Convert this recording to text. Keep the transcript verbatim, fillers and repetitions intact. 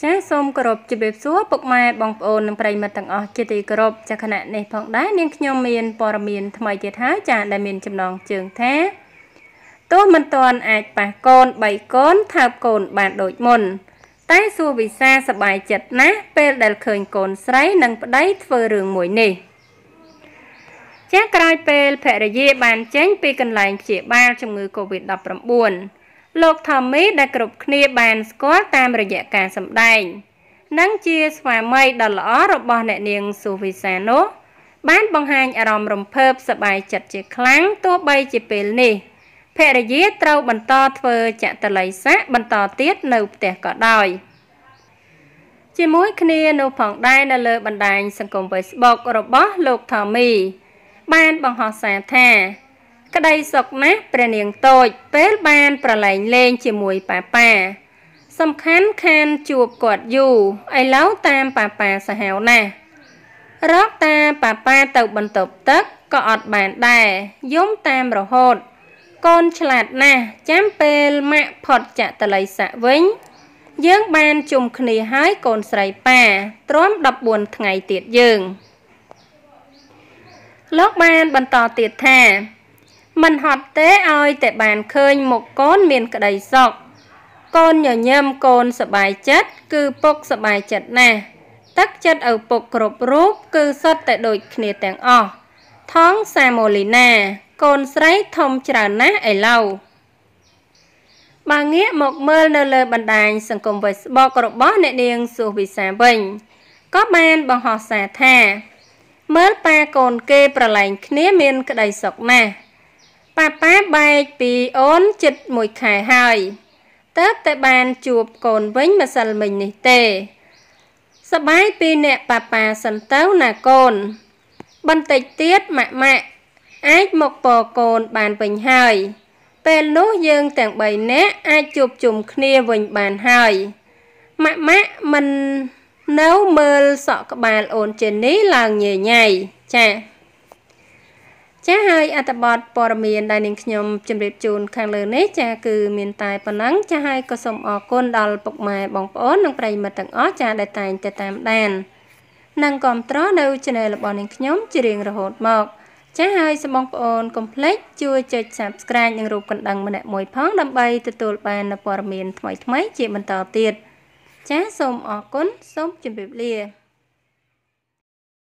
ចាសូមគោរពជម្រាបសួរពុកម៉ែបងប្អូននិងប្រិយមិត្តទាំងអស់ជាទីគោរពចាខណៈនេះផងដែរនាងខ្ញុំមានព័ត៌មានថ្មីទៀតហើយចាដែលមានចំណងជើងថាទោះមិនទាន់អាចប៉ះកូនបីកូនថើបកូនបានដូចមុនតែសួរវិសាសប្បាយចិត្តណាស់ពេលដែលឃើញកូនស្រីនិងប្តីធ្វើរឿងមួយនេះចាក្រោយពេលភរិយាបានចេញពីកន្លែងព្យាបាលជំងឺ កូវីដ ដប់ប្រាំបួន លោកថមមីដែលគ្រប់គ្នាបានស្គាល់តាមរយៈការសម្ដែងនិងជាស្វាមីដ៏ល្អរបស់អ្នកនាងស៊ូវីសានោះបានបង្ហាញអារម្មណ៍រំភើបសប្បាយចិត្តជាខ្លាំងទោះបីជាពេលនេះភរិយាត្រូវបន្តធ្វើចតល័យស័កបន្តទៀតនៅផ្ទះក៏ដោយជាមួយគ្នានោះផងដែរនៅលើបណ្ដាញសង្គម Facebook របស់លោកថមមីបានបង្ហោះសារថាក្តីសុខណាស់ព្រះនាងតូចពេលបានប្រឡែងលេងជាមួយប៉ាប៉ាសំខាន់ខានជួបគាត់យូរឥឡូវតាមប៉ាប៉ាសាហាវណាស់រកតាប៉ាប៉ាទៅបន្ទប់ទឹកក៏អត់បានដែរយំតាមរហូតកូនឆ្លាតណាស់ចាំពេលម៉ាក់ផុតចតល័យស័កវិញយើងបានជុំគ្នាហើយកូនស្រីប៉ាទ្រាំដប់បួនថ្ងៃទៀតយើងលោកបានបន្តទៀតថាមិនហត់ទេឲ្យតែបានឃើញមុខកូនមានក្តីសុខកូនញញឹមកូនសប្បាយចិត្តគឺពុកសប្បាយចិត្តណាស់ទឹកចិត្តឪពុកគ្រប់រូបគឺសុទ្ធតែដូចគ្នាទាំងអស់ថងសាម៉ូលីណាកូនស្រីធំច្រើនណាស់ឥឡូវបើងាកមកមើលនៅលើបណ្ដាញសង្គម Facebook របស់អ្នកនាងស៊ូវីសាវិញក៏បានបង្ហោះសារថាមើលប៉ាកូនគេប្រឡែងគ្នាមានក្តីសុខណាស់ប៉ាប៉ាបែកពីអូនជិតមួយខែហើយតើបតែបានជួបកូនវិញម្សិលមិញនេះទេសប្បាយពីអ្នកប៉ាប៉ាសិនទៅណាកូនបន្តិចទៀតម៉ាក់ម៉ាក់អាចមកពរកូនបានវិញហើយពេលនោះយើងទាំងបីនាក់អាចជួបជុំគ្នាវិញបានហើយម៉ាក់ម៉ាក់មិននៅមើលសក់ក្បាលអូនចេននេះឡើងញ៉ៃញ៉ៃចាចាហើយអត្ថបទព័ត៌មានដែលនាងខ្ញុំជម្រាបជូនខាងលើនេះចាគឺមានតែប៉ុណ្ណឹងចាហើយក៏សូមអរគុណដល់ពុកម៉ែបងប្អូននិងប្រិយមិត្តទាំងអស់ចាដែលតែងតែតាមដាននិងគាំទ្រនៅ Channel របស់នាងខ្ញុំជារៀងរហូតមកចាហើយសូមបងប្អូនកុំភ្លេចជួយចុច Subscribe និងរូបកណ្ដឹងម្នាក់មួយផងដើម្បីទទួលបាននូវព័ត៌មានថ្មីៗជាបន្តទៀតចាសូមអរគុណសូមជម្រាបលា